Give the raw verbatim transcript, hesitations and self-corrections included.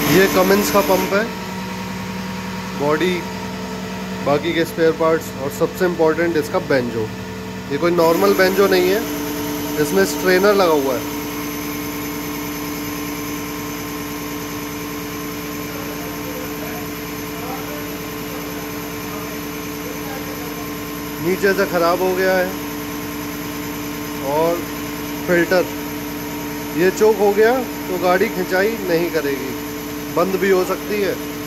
ये कमिंस का पंप है, बॉडी, बाकी के स्पेयर पार्ट्स और सबसे इम्पोर्टेंट इसका बेंजो। ये कोई नॉर्मल बेंजो नहीं है, इसमें स्ट्रेनर लगा हुआ है। नीचे से ख़राब हो गया है। और फिल्टर, ये चोक हो गया तो गाड़ी खिंचाई नहीं करेगी, बंद भी हो सकती है।